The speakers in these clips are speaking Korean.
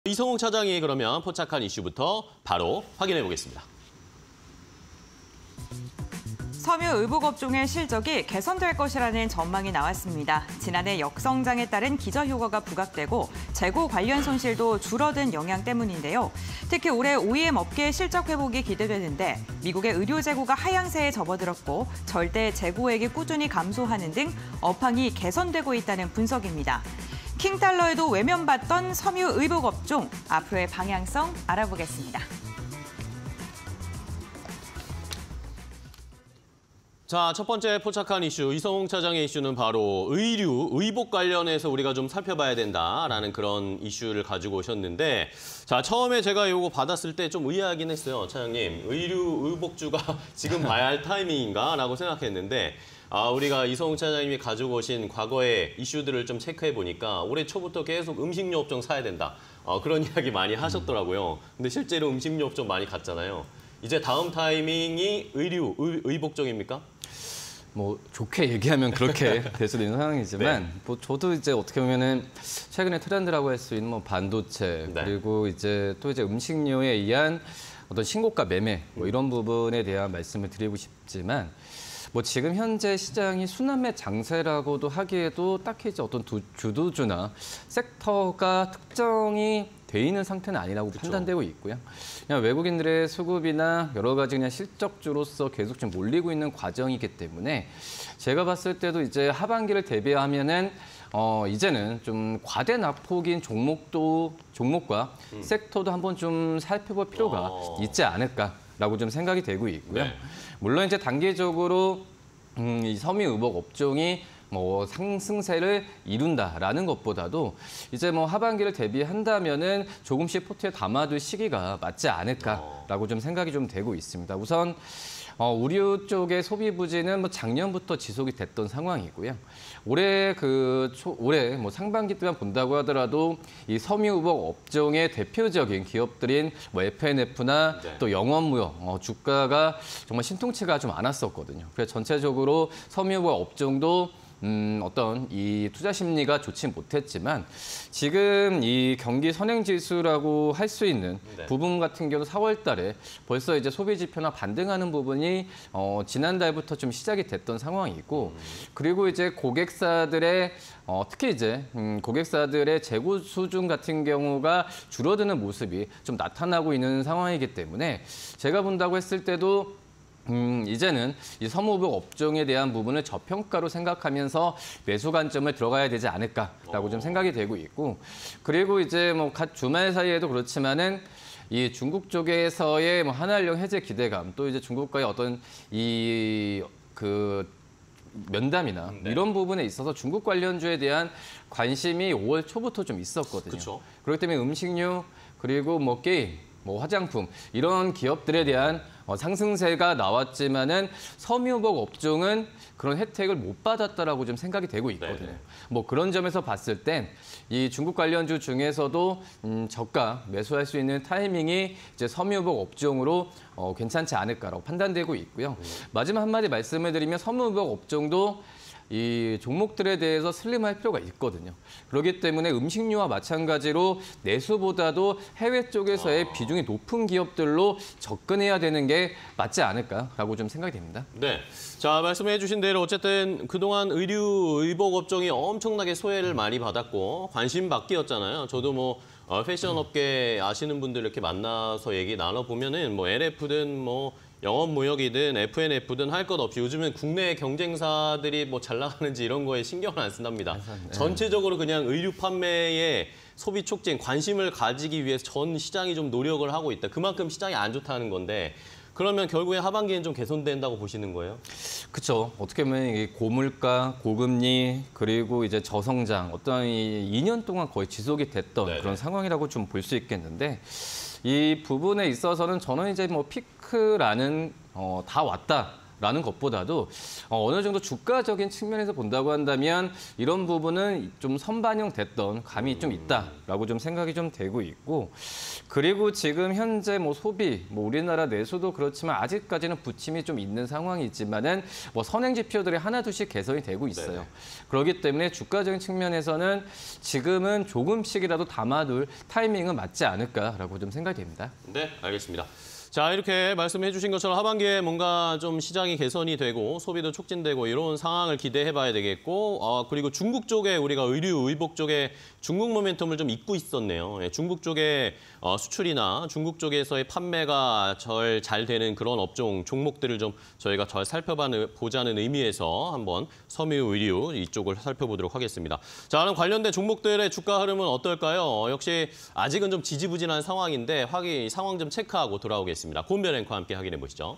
이성욱 차장이 그러면 포착한 이슈부터 바로 확인해 보겠습니다. 섬유 의복업종의 실적이 개선될 것이라는 전망이 나왔습니다. 지난해 역성장에 따른 기저효과가 부각되고 재고 관련 손실도 줄어든 영향 때문인데요. 특히 올해 OEM 업계의 실적 회복이 기대되는데 미국의 의료 재고가 하향세에 접어들었고 절대 재고액이 꾸준히 감소하는 등 업황이 개선되고 있다는 분석입니다. 킹달러에도 외면받던 섬유 의복업종, 앞으로의 방향성 알아보겠습니다. 자, 첫 번째 포착한 이슈, 이성욱 차장의 이슈는 바로 의류, 의복 관련해서 우리가 좀 살펴봐야 된다라는 그런 이슈를 가지고 오셨는데, 자, 처음에 제가 이거 받았을 때 좀 의아하긴 했어요, 차장님. 의류, 의복주가 지금 봐야 할 타이밍인가라고 생각했는데, 우리가 이성욱 차장님이 가지고 오신 과거의 이슈들을 좀 체크해 보니까 올해 초부터 계속 음식료 업종 사야 된다. 그런 이야기 많이 하셨더라고요. 근데 실제로 음식료 업종 많이 갔잖아요. 이제 다음 타이밍이 의류, 의복종입니까? 뭐 좋게 얘기하면 그렇게 될 수도 있는 상황이지만 네. 뭐 저도 이제 어떻게 보면은 최근에 트렌드라고 할 수 있는 뭐 반도체 네. 그리고 이제 또 이제 음식료에 의한 어떤 신고가 매매 뭐 이런 부분에 대한 말씀을 드리고 싶지만 뭐 지금 현재 시장이 순환매 장세라고도 하기에도 딱히 이제 어떤 주도주나 섹터가 특정이 돼 있는 상태는 아니라고 그쵸. 판단되고 있고요. 그냥 외국인들의 수급이나 여러 가지 그냥 실적주로서 계속 좀 몰리고 있는 과정이기 때문에 제가 봤을 때도 이제 하반기를 대비하면은 이제는 좀 과대 낙폭인 종목과 섹터도 한번 좀 살펴볼 필요가 있지 않을까라고 좀 생각이 되고 있고요. 네. 물론 이제 단기적으로 이 섬유 의복 업종이 뭐 상승세를 이룬다라는 것보다도 이제 뭐 하반기를 대비한다면은 조금씩 포트에 담아둘 시기가 맞지 않을까라고 좀 생각이 좀 되고 있습니다. 우선 의류 쪽의 소비 부진은 뭐 작년부터 지속이 됐던 상황이고요. 올해 뭐 상반기 때만 본다고 하더라도 이 섬유 의복 업종의 대표적인 기업들인 뭐 F&F나 네. 또 영업무역 주가가 정말 신통치가 좀 많았었거든요. 그래서 전체적으로 섬유 의복 업종도 어떤 이 투자 심리가 좋지 못했지만 지금 이 경기 선행지수라고 할 수 있는 네. 부분 같은 경우 4월 달에 벌써 이제 소비 지표나 반등하는 부분이 지난달부터 좀 시작이 됐던 상황이고 그리고 이제 고객사들의 특히 이제 고객사들의 재고 수준 같은 경우가 줄어드는 모습이 좀 나타나고 있는 상황이기 때문에 제가 본다고 했을 때도 이제는 이 섬유의복 업종에 대한 부분을 저평가로 생각하면서 매수 관점을 들어가야 되지 않을까라고 좀 생각이 되고 있고 그리고 이제 뭐 갓 주말 사이에도 그렇지만은 이 중국 쪽에서의 뭐 한한령 해제 기대감 또 이제 중국과의 어떤 면담이나 네. 이런 부분에 있어서 중국 관련주에 대한 관심이 5월 초부터 좀 있었거든요. 그쵸. 그렇기 때문에 음식료 그리고 뭐 게임 뭐 화장품 이런 기업들에 대한 상승세가 나왔지만은 섬유의복 업종은 그런 혜택을 못 받았다라고 좀 생각이 되고 있거든요. 네네. 뭐 그런 점에서 봤을 땐 이 중국 관련주 중에서도 저가 매수할 수 있는 타이밍이 이제 섬유의복 업종으로 괜찮지 않을까라고 판단되고 있고요. 마지막 한마디 말씀을 드리면 섬유의복 업종도 이 종목들에 대해서 슬림할 필요가 있거든요. 그렇기 때문에 음식료와 마찬가지로 내수보다도 해외 쪽에서의 비중이 높은 기업들로 접근해야 되는 게 맞지 않을까라고 좀 생각이 됩니다. 네. 자, 말씀해 주신 대로 어쨌든 그동안 의류, 의복 업종이 엄청나게 소외를 많이 받았고 관심 받기였잖아요. 저도 뭐 패션 업계 아시는 분들 이렇게 만나서 얘기 나눠보면은 뭐 LF든 뭐 영업무역이든 F&F든 할 것 없이 요즘은 국내 경쟁사들이 뭐 잘 나가는지 이런 거에 신경을 안 쓴답니다. 전체적으로 그냥 의류 판매에 소비 촉진, 관심을 가지기 위해서 전 시장이 좀 노력을 하고 있다. 그만큼 시장이 안 좋다는 건데 그러면 결국에 하반기엔 좀 개선된다고 보시는 거예요? 그렇죠. 어떻게 보면 이 고물가, 고금리, 그리고 이제 저성장, 어떤 이 2년 동안 거의 지속이 됐던 네네. 그런 상황이라고 좀 볼 수 있겠는데 이 부분에 있어서는 저는 이제 뭐 피크라는 다 왔다. 라는 것보다도 어느 정도 주가적인 측면에서 본다고 한다면 이런 부분은 좀 선반영됐던 감이 좀 있다라고 좀 생각이 좀 되고 있고, 그리고 지금 현재 뭐 소비, 뭐 우리나라 내수도 그렇지만 아직까지는 부침이 좀 있는 상황이지만은 뭐 선행 지표들이 하나둘씩 개선이 되고 있어요. 네네. 그렇기 때문에 주가적인 측면에서는 지금은 조금씩이라도 담아둘 타이밍은 맞지 않을까라고 좀 생각이 됩니다. 네, 알겠습니다. 자, 이렇게 말씀해 주신 것처럼 하반기에 뭔가 좀 시장이 개선이 되고 소비도 촉진되고 이런 상황을 기대해 봐야 되겠고, 그리고 중국 쪽에 우리가 의류, 의복 쪽에 중국 모멘텀을 좀 잊고 있었네요. 예, 중국 쪽에 수출이나 중국 쪽에서의 판매가 잘 되는 그런 업종, 종목들을 좀 저희가 잘 살펴보자는 의미에서 한번 섬유 의류 이쪽을 살펴보도록 하겠습니다. 자, 그럼 관련된 종목들의 주가 흐름은 어떨까요? 역시 아직은 좀 지지부진한 상황인데 상황 좀 체크하고 돌아오겠습니다. 고은별 앵커와 함께 확인해 보시죠.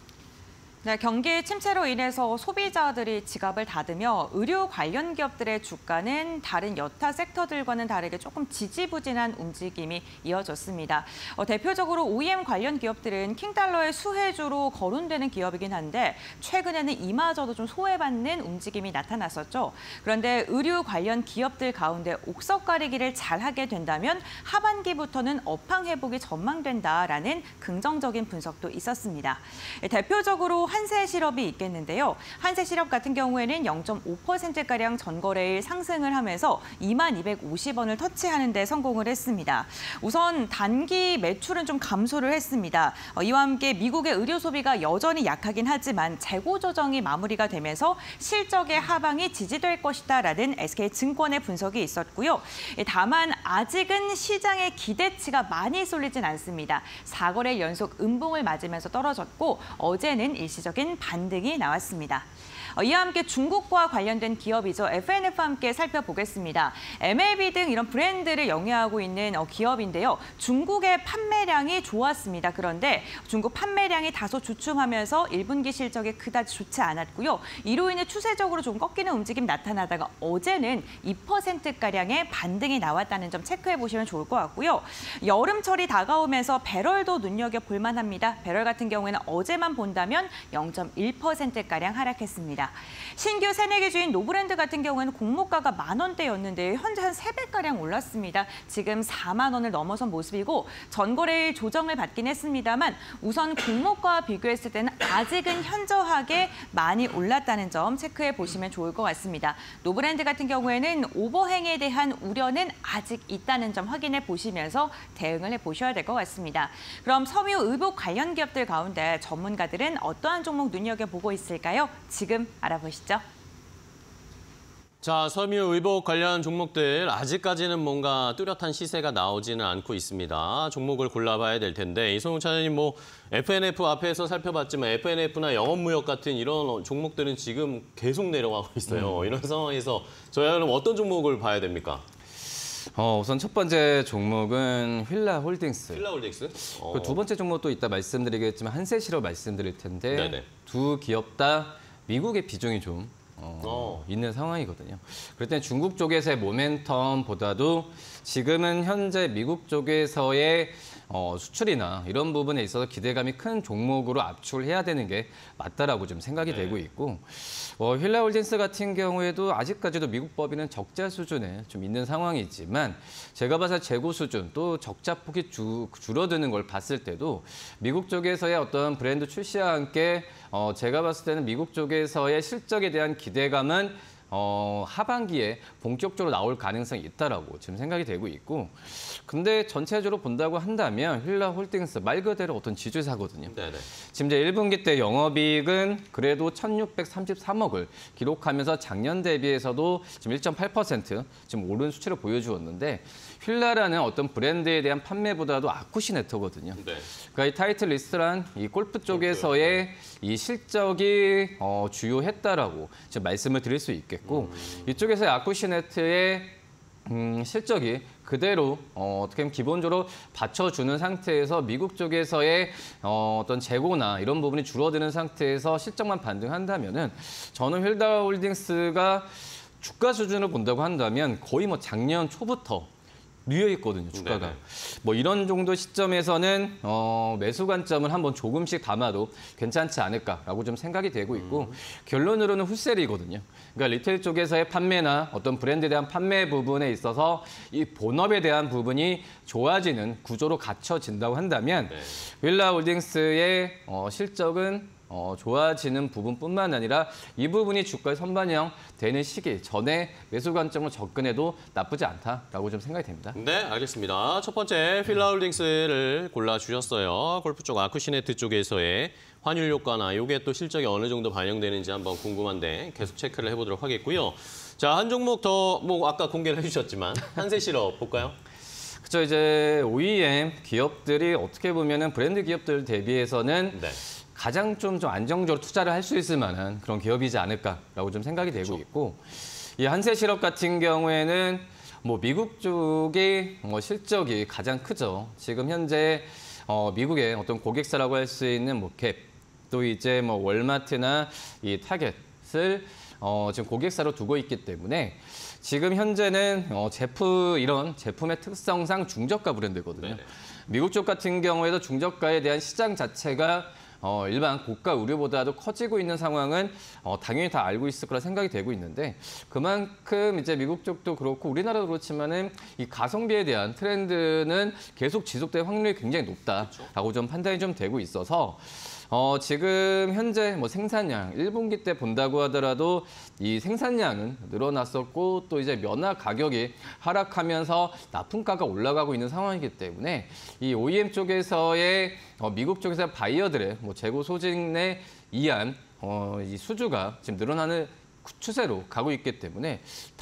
네, 경기 침체로 인해서 소비자들이 지갑을 닫으며 의료 관련 기업들의 주가는 다른 여타 섹터들과는 다르게 조금 지지부진한 움직임이 이어졌습니다. 대표적으로 OEM 관련 기업들은 킹달러의 수혜주로 거론되는 기업이긴 한데 최근에는 이마저도 좀 소외받는 움직임이 나타났었죠. 그런데 의류 관련 기업들 가운데 옥석 가리기를 잘하게 된다면 하반기부터는 업황 회복이 전망된다라는 긍정적인 분석도 있었습니다. 대표적으로 한세실업이 있겠는데요. 한세실업 같은 경우에는 0.5%가량 전거래일 상승을 하면서 2250원을 터치하는 데 성공을 했습니다. 우선 단기 매출은 좀 감소를 했습니다. 이와 함께 미국의 의료 소비가 여전히 약하긴 하지만 재고 조정이 마무리가 되면서 실적의 하방이 지지될 것이다라는 SK증권의 분석이 있었고요. 다만 아직은 시장의 기대치가 많이 쏠리진 않습니다. 4거래 연속 음봉을 맞으면서 떨어졌고 어제는 일시적인 반등이 나왔습니다. 이와 함께 중국과 관련된 기업이죠. FNF와 함께 살펴보겠습니다. MLB 등 이런 브랜드를 영위하고 있는 기업인데요. 중국의 판매량이 좋았습니다. 그런데 중국 판매량이 다소 주춤하면서 1분기 실적이 그다지 좋지 않았고요. 이로 인해 추세적으로 좀 꺾이는 움직임 나타나다가 어제는 2%가량의 반등이 나왔다는 점 체크해 보시면 좋을 것 같고요. 여름철이 다가오면서 배럴도 눈여겨볼 만합니다. 배럴 같은 경우에는 어제만 본다면 0.1%가량 하락했습니다. 신규 새내기 주인 노브랜드 같은 경우에는 공모가가 10,000원대였는데 현재 한 3배가량 올랐습니다. 지금 4만 원을 넘어선 모습이고 전거래일 조정을 받긴 했습니다만 우선 공모가와 비교했을 때는 아직은 현저하게 많이 올랐다는 점 체크해 보시면 좋을 것 같습니다. 노브랜드 같은 경우에는 오버행에 대한 우려는 아직 있다는 점 확인해 보시면서 대응을 해보셔야 될 것 같습니다. 그럼 섬유 의복 관련 기업들 가운데 전문가들은 어떠한 종목 눈여겨보고 있을까요? 지금 알아보시죠. 자, 섬유 의복 관련 종목들 아직까지는 뭔가 뚜렷한 시세가 나오지는 않고 있습니다. 종목을 골라봐야 될 텐데 이성훈 차장님 뭐 FNF 앞에서 살펴봤지만 FNF나 영업무역 같은 이런 종목들은 지금 계속 내려가고 있어요. 이런 상황에서 저희가 그럼 어떤 종목을 봐야 됩니까? 우선 첫 번째 종목은 휠라홀딩스. 휠라홀딩스? 그 두 번째 종목도 이따 말씀드리겠지만 한세실업 말씀드릴 텐데 네네. 두 기업 다 미국의 비중이 좀 있는 상황이거든요. 그럴 때 중국 쪽에서의 모멘텀보다도 지금은 현재 미국 쪽에서의 수출이나 이런 부분에 있어서 기대감이 큰 종목으로 압축해야 되는 게 맞다라고 좀 생각이 되고 있고, 휠라홀딩스 같은 경우에도 아직까지도 미국 법인은 적자 수준에 좀 있는 상황이지만 제가 봐서 재고 수준 또 적자 폭이 줄어드는 걸 봤을 때도 미국 쪽에서의 어떤 브랜드 출시와 함께 제가 봤을 때는 미국 쪽에서의 실적에 대한 기대감은 하반기에 본격적으로 나올 가능성이 있다라고 지금 생각이 되고 있고, 근데 전체적으로 본다고 한다면 휠라홀딩스 말 그대로 어떤 지주사거든요. 네네. 지금 이제 1분기 때 영업이익은 그래도 1,633억을 기록하면서 작년 대비해서도 지금 1.8% 지금 오른 수치를 보여주었는데 휠라라는 어떤 브랜드에 대한 판매보다도 아쿠시네터거든요. 네. 그러니까 이 타이틀 리스트란 이 골프 쪽에서의 이 실적이 주요했다라고 지금 말씀을 드릴 수 있겠고, 이쪽에서의 아쿠시네트의 실적이 그대로 어떻게 보면 기본적으로 받쳐주는 상태에서 미국 쪽에서의 어떤 재고나 이런 부분이 줄어드는 상태에서 실적만 반등한다면은 저는 휠라홀딩스가 주가 수준을 본다고 한다면 거의 뭐 작년 초부터 누워 있거든요, 주가가. 네네. 뭐 이런 정도 시점에서는 매수 관점을 한번 조금씩 담아도 괜찮지 않을까라고 좀 생각이 되고 있고 결론으로는 훌셀이거든요. 그러니까 리테일 쪽에서의 판매나 어떤 브랜드에 대한 판매 부분에 있어서 이 본업에 대한 부분이 좋아지는 구조로 갖춰진다고 한다면 네. 윌라홀딩스의 실적은 좋아지는 부분뿐만 아니라 이 부분이 주가의 선반영 되는 시기 전에 매수 관점으로 접근해도 나쁘지 않다라고 좀 생각이 됩니다. 네, 알겠습니다. 첫 번째 필라홀딩스를 골라주셨어요. 골프 쪽 아쿠시네트 쪽에서의 환율 효과나 이게 또 실적이 어느 정도 반영되는지 한번 궁금한데 계속 체크를 해보도록 하겠고요. 자, 한 종목 더 뭐 아까 공개를 해주셨지만 한세실업 볼까요? 그렇죠. 이제 OEM 기업들이 어떻게 보면은 브랜드 기업들 대비해서는 네. 가장 좀 안정적으로 투자를 할 수 있을 만한 그런 기업이지 않을까라고 좀 생각이 되고 있고 이 한세실업 같은 경우에는 뭐 미국 쪽의 실적이 가장 크죠. 지금 현재 미국의 어떤 고객사라고 할 수 있는 뭐 갭, 또 이제 뭐 월마트나 이 타겟을 지금 고객사로 두고 있기 때문에 지금 현재는 이런 제품의 특성상 중저가 브랜드거든요. 네네. 미국 쪽 같은 경우에도 중저가에 대한 시장 자체가 일반 고가 의류보다도 커지고 있는 상황은 당연히 다 알고 있을 거라 생각이 되고 있는데 그만큼 이제 미국 쪽도 그렇고 우리나라도 그렇지만은 이 가성비에 대한 트렌드는 계속 지속될 확률이 굉장히 높다라고 좀 판단이 좀 되고 있어서 지금 현재 뭐 생산량 1분기 때 본다고 하더라도 이 생산량은 늘어났었고 또 이제 면화 가격이 하락하면서 납품가가 올라가고 있는 상황이기 때문에 이 OEM 쪽에서의 미국 쪽에서 바이어들의 뭐 재고 소진에 의한 이 수주가 지금 늘어나는 추세로 가고 있기 때문에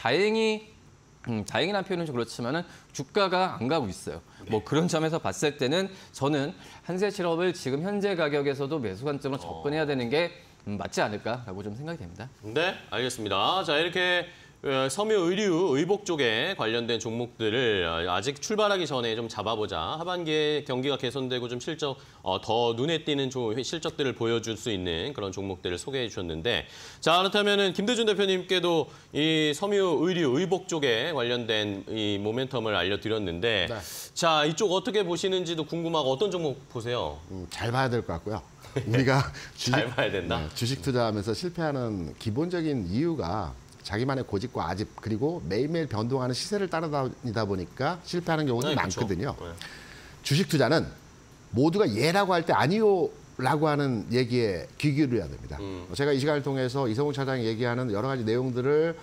다행이라는 표현은 좀 그렇지만은 주가가 안 가고 있어요. 뭐 그런 점에서 봤을 때는 저는 한세실업을 지금 현재 가격에서도 매수 관점으로 접근해야 되는 게 맞지 않을까라고 좀 생각이 됩니다. 네, 알겠습니다. 자, 이렇게 섬유 의류, 의복 쪽에 관련된 종목들을 아직 출발하기 전에 좀 잡아보자. 하반기에 경기가 개선되고 좀 실적 더 눈에 띄는 실적들을 보여줄 수 있는 그런 종목들을 소개해 주셨는데, 자, 그렇다면은 김대준 대표님께도 이 섬유 의류, 의복 쪽에 관련된 이 모멘텀을 알려드렸는데, 네. 자, 이쪽 어떻게 보시는지도 궁금하고 어떤 종목 보세요? 잘 봐야 될 것 같고요. 우리가 잘 봐야 된다. 주식 투자하면서 실패하는 기본적인 이유가 자기만의 고집과 아집 그리고 매일매일 변동하는 시세를 따라다니다 보니까 실패하는 경우도 네, 그렇죠. 많거든요. 네. 주식 투자는 모두가 예라고 할 때 아니요라고 하는 얘기에 귀 기울여야 됩니다. 제가 이 시간을 통해서 이성훈 차장이 얘기하는 여러 가지 내용들을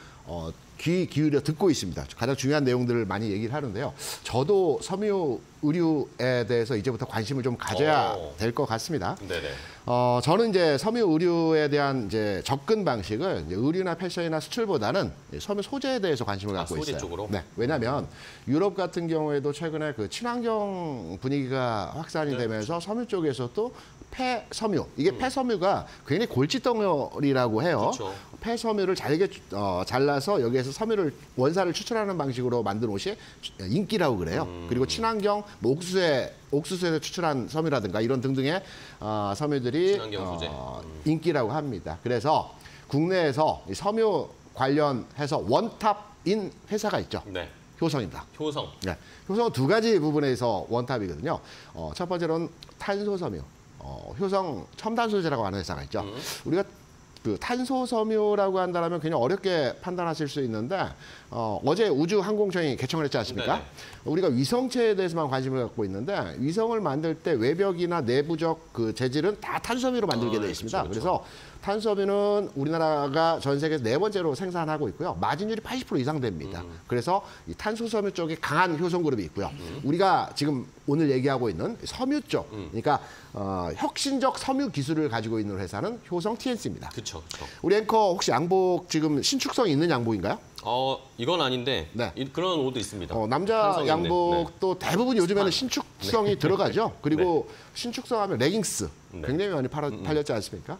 귀 기울여 듣고 있습니다. 가장 중요한 내용들을 많이 얘기를 하는데요. 저도 섬유 의류에 대해서 이제부터 관심을 좀 가져야 될 것 같습니다. 네네. 저는 이제 섬유 의류에 대한 이제 접근 방식을 이제 의류나 패션이나 수출보다는 섬유 소재에 대해서 관심을 갖고 소재 있어요. 쪽으로? 네, 왜냐하면 유럽 같은 경우에도 최근에 그 친환경 분위기가 확산이 되면서 섬유 쪽에서 또 폐섬유, 이게 폐섬유가 굉장히 골칫덩어리라고 해요. 그렇죠. 폐섬유를 잘게 잘라서 여기에서 섬유를 원사를 추출하는 방식으로 만든 옷이 인기라고 그래요. 그리고 친환경 뭐 옥수수에서 추출한 섬유라든가 이런 등등의 섬유들이 친환경 소재. 인기라고 합니다. 그래서 국내에서 이 섬유 관련해서 원탑인 회사가 있죠. 네. 효성입니다. 효성. 네. 효성은 두 가지 부분에서 원탑이거든요. 첫 번째로는 탄소섬유. 효성 첨단소재라고 하는 회사가 있죠. 우리가 그 탄소섬유라고 한다면 그냥 어렵게 판단하실 수 있는데 어제 우주항공청이 개청을 했지 않습니까? 네네. 우리가 위성체에 대해서만 관심을 갖고 있는데 위성을 만들 때 외벽이나 내부적 그 재질은 다 탄소섬유로 만들게 되어 있습니다. 그렇죠. 그래서 탄소섬유는 우리나라가 전 세계에서 4번째로 생산하고 있고요. 마진율이 80% 이상 됩니다. 그래서 이 탄소섬유 쪽에 강한 효성그룹이 있고요. 우리가 지금 오늘 얘기하고 있는 섬유 쪽, 그러니까 혁신적 섬유 기술을 가지고 있는 회사는 효성 TNC입니다. 그렇죠. 우리 앵커 혹시 양복 지금 신축성이 있는 양복인가요? 이건 아닌데 네. 그런 옷도 있습니다. 남자 탄성이 있네. 양복도 대부분 요즘에는 신축성이 들어가죠. 그리고 신축성 하면 레깅스 굉장히 많이 팔렸지 않습니까?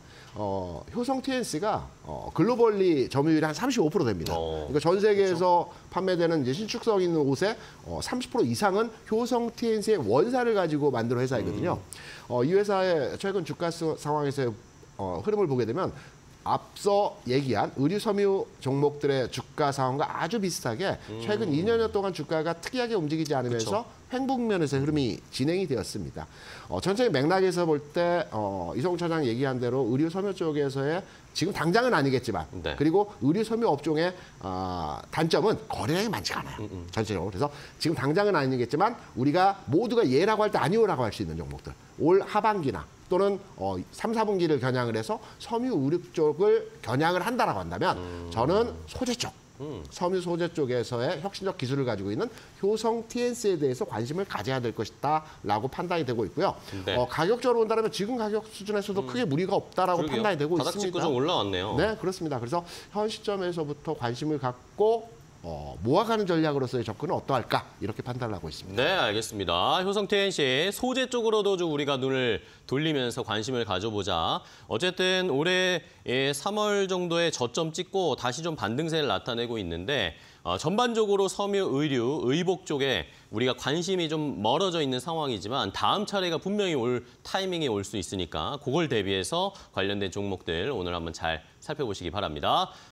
효성 TNC가 글로벌리 점유율이 한 35% 됩니다. 그러니까 전 세계에서 판매되는 이제 신축성 있는 옷의 30% 이상은 효성 TNC의 원사를 가지고 만든 회사이거든요. 이 회사의 최근 주가 상황에서의 흐름을 보게 되면 앞서 얘기한 의류 섬유 종목들의 주가 상황과 아주 비슷하게 최근 2년여 동안 주가가 특이하게 움직이지 않으면서 횡복면에서 흐름이 진행이 되었습니다. 전체의 맥락에서 볼 때 이성훈 차장 얘기한 대로 의류 섬유 쪽에서의 지금 당장은 아니겠지만 네. 그리고 의류 섬유 업종의 단점은 거래량이 많지가 않아요. 전체적으로. 그래서 지금 당장은 아니겠지만 우리가 모두가 예라고 할 때 아니오라고 할 수 있는 종목들. 올 하반기나 또는 3, 4분기를 겨냥을 해서 섬유 의류 쪽을 겨냥을 한다라고 한다면 저는 소재 쪽, 섬유 소재 쪽에서의 혁신적 기술을 가지고 있는 효성 TNC에 대해서 관심을 가져야 될 것이다라고 판단이 되고 있고요. 네. 가격적으로 본다면 지금 가격 수준에서도 크게 무리가 없다라고 그러게요. 판단이 되고 바닥 있습니다. 찍고 좀 올라왔네요. 네, 그렇습니다. 그래서 현 시점에서부터 관심을 갖고 모아가는 전략으로서의 접근은 어떠할까 이렇게 판단을 하고 있습니다. 네, 알겠습니다. 효성 TNC 소재 쪽으로도 좀 우리가 눈을 돌리면서 관심을 가져보자. 어쨌든 올해 3월 정도에 저점 찍고 다시 좀 반등세를 나타내고 있는데 전반적으로 섬유, 의류, 의복 쪽에 우리가 관심이 좀 멀어져 있는 상황이지만 다음 차례가 분명히 올 타이밍이 올 수 있으니까 그걸 대비해서 관련된 종목들 오늘 한번 잘 살펴보시기 바랍니다.